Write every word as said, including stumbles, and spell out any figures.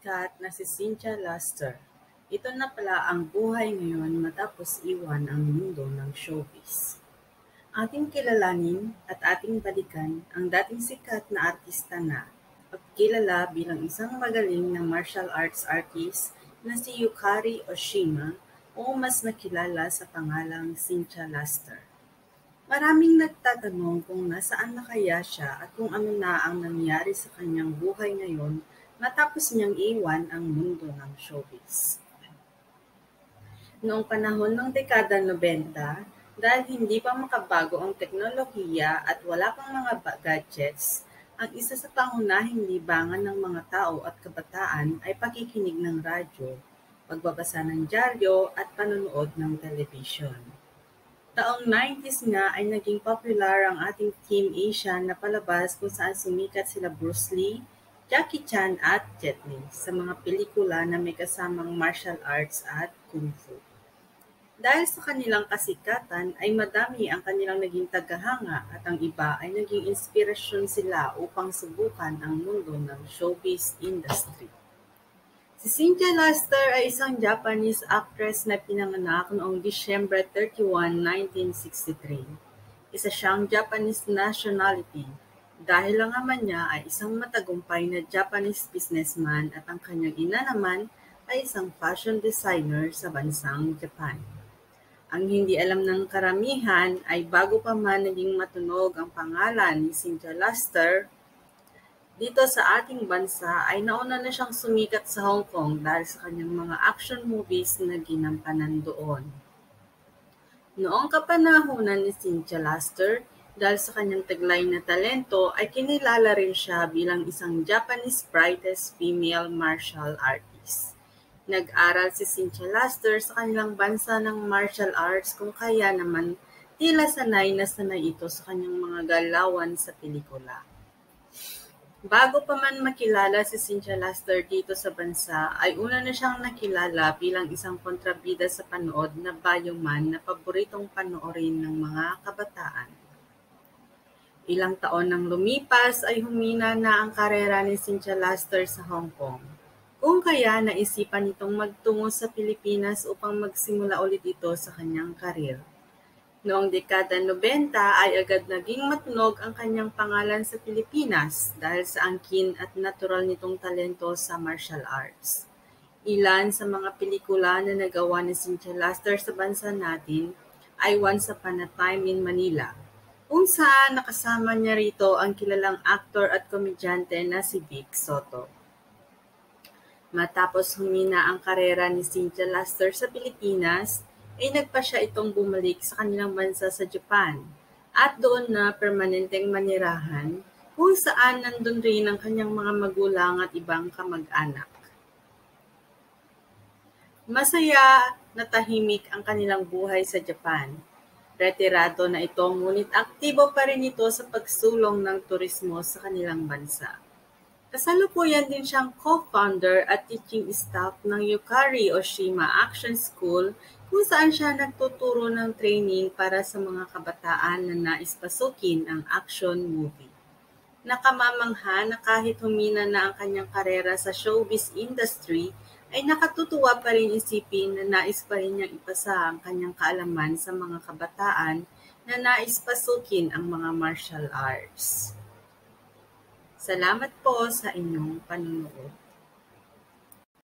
sikat na si Cynthia Luster. Ito na pala ang buhay ngayon matapos iwan ang mundo ng showbiz. Ating kilalanin at ating balikan ang dating sikat na artista na at kilala bilang isang magaling na martial arts artist na si Yukari Oshima o mas nakilala sa pangalang Cynthia Luster. Maraming nagtatanong kung nasaan na kaya siya at kung ano na ang nangyari sa kanyang buhay ngayon matapos niyang iwan ang mundo ng showbiz. Noong panahon ng dekada nobenta, dahil hindi pa makabago ang teknolohiya at wala pang mga gadgets, ang isa sa pangunahing libangan ng mga tao at kabataan ay pakikinig ng radyo, pagbabasa ng dyaryo at panonood ng telebisyon. Taong nineties nga ay naging popular ang ating Team Asia na palabas kung saan sumikat sila Bruce Lee, Jackie Chan at Jet Li sa mga pelikula na may kasamang martial arts at kung fu. Dahil sa kanilang kasikatan ay madami ang kanilang naging tagahanga at ang iba ay naging inspirasyon sila upang subukan ang mundo ng showbiz industry. Si Cynthia Luster ay isang Japanese actress na pinanganak noong December thirty-first, nineteen sixty-three. Isa siyang Japanese nationality dahil ang ama niya ay isang matagumpay na Japanese businessman at ang kanyang ina naman ay isang fashion designer sa bansang Japan. Ang hindi alam ng karamihan ay bago pa man naging matunog ang pangalan ni Cynthia Luster dito sa ating bansa ay nauna na siyang sumikat sa Hong Kong dahil sa kanyang mga action movies na ginampanan doon. Noong kapanahunan ni Cynthia Luster, dahil sa kanyang taglay na talento ay kinilala rin siya bilang isang Japanese brightest female martial artist. Nag-aral si Cynthia Luster sa kanilang bansa ng martial arts kung kaya naman tila sanay na sanay ito sa kanyang mga galawan sa pelikula. Bago pa man makilala si Cynthia Luster dito sa bansa, ay una na siyang nakilala bilang isang kontrabida sa panood na Bioman na paboritong panoorin ng mga kabataan. Ilang taon nang lumipas ay humina na ang karera ni Cynthia Luster sa Hong Kong. Kung kaya naisipan nitong magtungo sa Pilipinas upang magsimula ulit ito sa kanyang karir. Noong dekada nobenta ay agad naging matunog ang kanyang pangalan sa Pilipinas dahil sa angkin at natural nitong talento sa martial arts. Ilan sa mga pelikula na nagawa ni Cynthia Luster sa bansa natin ay Once Upon a Time in Manila, kung saan nakasama niya rito ang kilalang aktor at komedyante na si Vic Sotto. Matapos humina ang karera ni Cynthia Luster sa Pilipinas, ay nagpa siya itong bumalik sa kanilang bansa sa Japan at doon na permanenteng manirahan kung saan nandun rin ang kanyang mga magulang at ibang kamag-anak. Masaya na tahimik ang kanilang buhay sa Japan. Retirado na ito ngunit aktibo pa rin ito sa pagsulong ng turismo sa kanilang bansa. Kasalukuyan din siyang co-founder at teaching staff ng Yukari Oshima Action School kung saan siya nagtuturo ng training para sa mga kabataan na nais pasukin ang action movie. Nakamamangha na kahit humina na ang kanyang karera sa showbiz industry, ay nakatutuwa pa rin isipin na nais pa rin niyang ipasa ang kanyang kaalaman sa mga kabataan na nais pasukin ang mga martial arts. Salamat po sa inyong panunood.